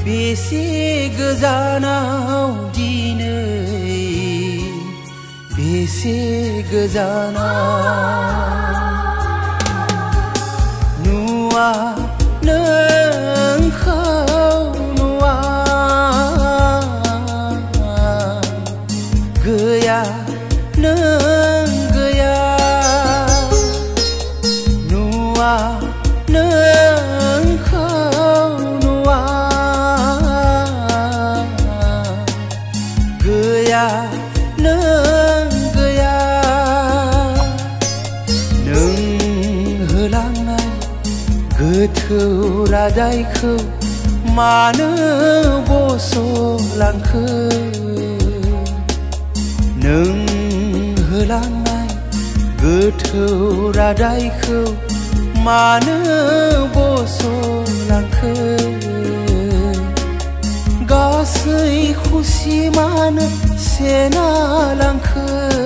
बेसे गोजानाव दिनै बेसे गोजानाव नुवा नोंखौ नुवा गैया नों गैया नुवा नोंखौ नुवा गैया नों गैया नों होलांनाय गोथौ रादायखौ मानो बस'लांखो नों होलांनाय गोथौ रादायखौ मानो बस'लांखो गासै खुसिमानो सेना लांखो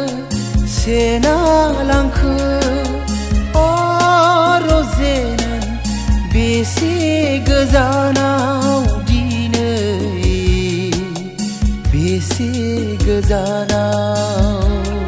रजे नों बेसे गोजानाव दिनै बेसे गोजानाव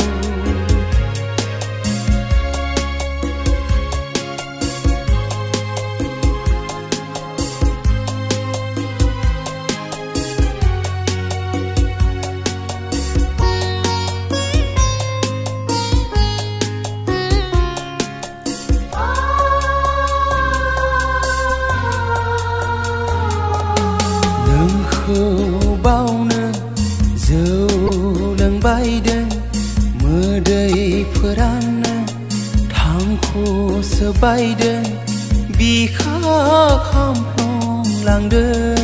बावनो जौ लोंबायदों मोदैफोरानो थांखु सोबायदों बिखा खामफ्लंलांदों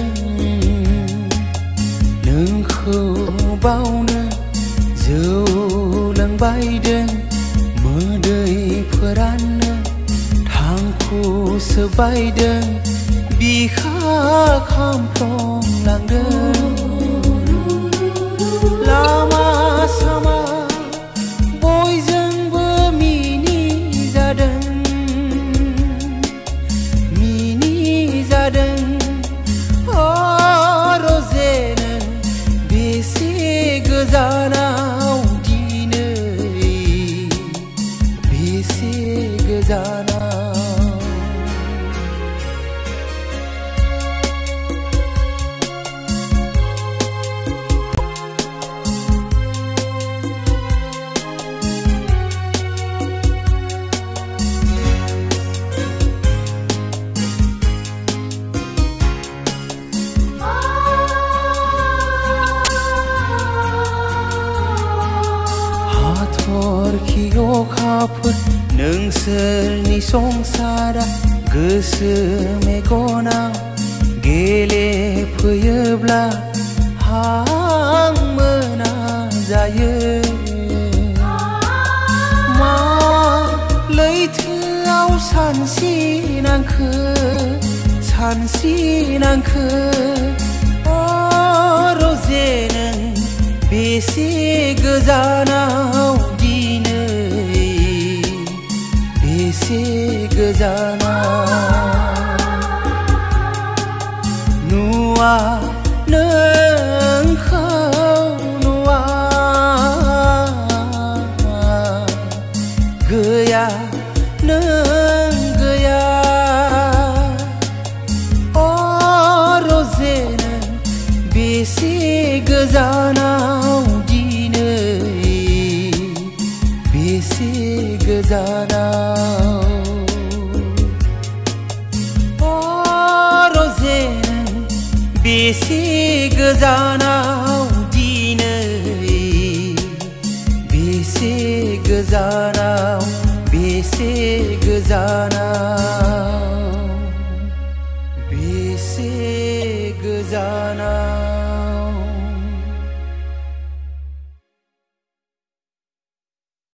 नोंखौ बावनो जौ लोंबायदों मोदैफोरानो थांखु सोबायदों बिखा खामफ्लंलांदों लामा सामा बयजोंबो मिनिजादों रजे नों बेसे गोजानाव दिनै बेसे गोजानाव हाथरखि अखाफोर नोंसोरनि संसारा गोसो मेगनाव गेलेफैयोब्ला हां मोना जायो मा लैथोआव सानस्रिनांखो रजे नों बेसे गोजानाव दिनै बेसे गोजानाव नुवा नोंखौ नुवा गैया नों गैया रजे नों बेसे गोजानाव दिनै बेसे गोजानाव रजे नों बेसे गोजानाव दिनै बेसे गोजानाव बेसे गोजानाव